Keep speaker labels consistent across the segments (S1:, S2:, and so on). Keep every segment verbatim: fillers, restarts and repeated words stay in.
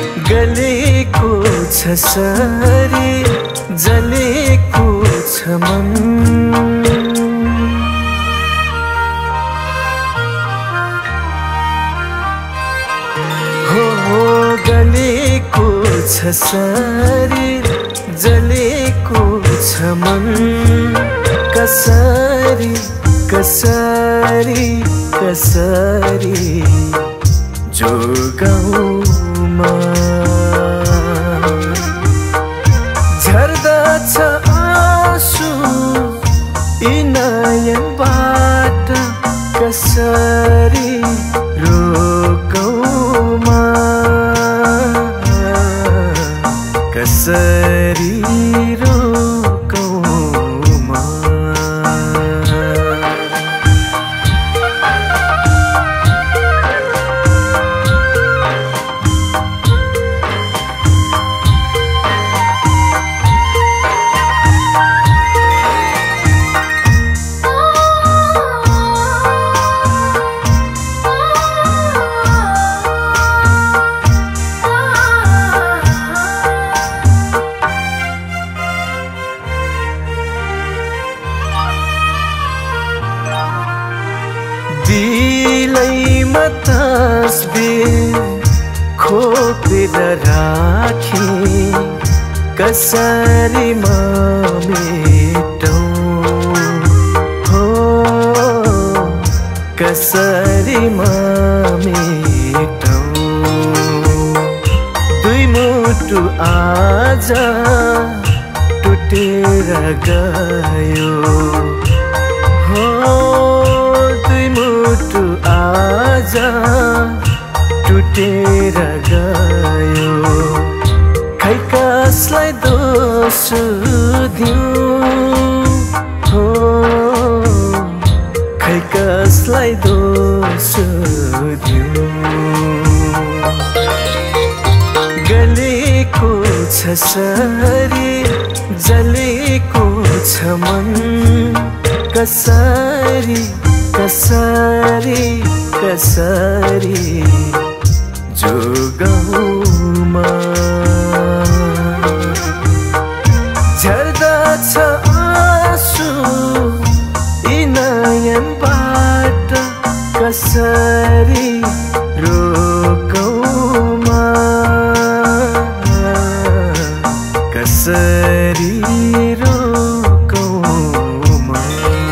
S1: गलेको छ सरी जलेको छ मन हो गलेको छ सरी जलेको छ मन कसरी कसरी कसरी जोगाउमा झर्दछ आँसु यी नयनबाट कसरी रोकौमा कसरी रोकौमा दिलैमा तस्बिर खोपेर राखे कसरी म मेटौँ हो कसरी म मेटौँ दुई मुटु आज टुटेर गयो हो मुटु आज टुटेर गयो खै कसलाई दोष दिउँ हो खै कसलाई दोष दिउँ गलेको छ सरी जलेको छ मन कसरी कसरी कसरी जोगाउमा झर्दछ आँसु यी नयनबाट कसरी रोकौमा कसरी रोकौमा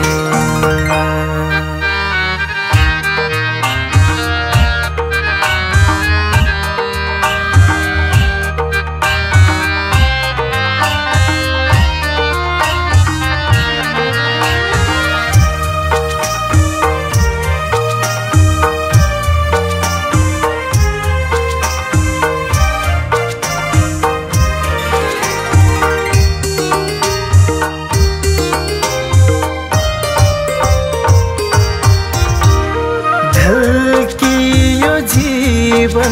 S1: जीवन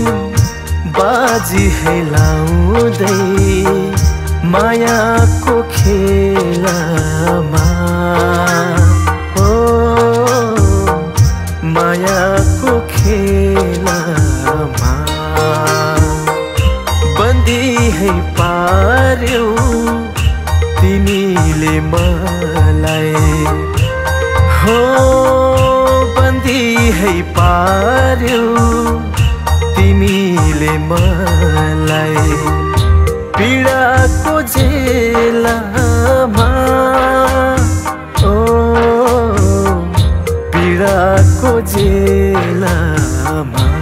S1: बाजी हेलाउँदै मायाको खेलमा हो मायाको खेलमा बन्दी है पार्यौ तिमीले मलाई हो बन्दी है पार्यौ तिमीले मलाई पीडाको जेलमा ओ पीडाको जेलमा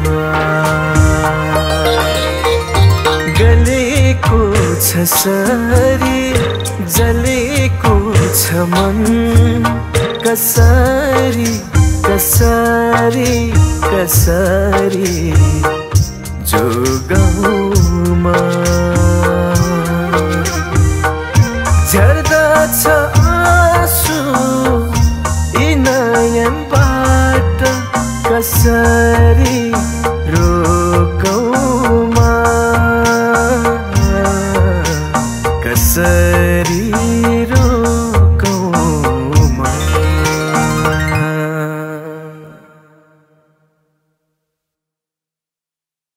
S1: गलेको छ सरी जलेको छ मन कसरी कसरी कसरी जोगाउँ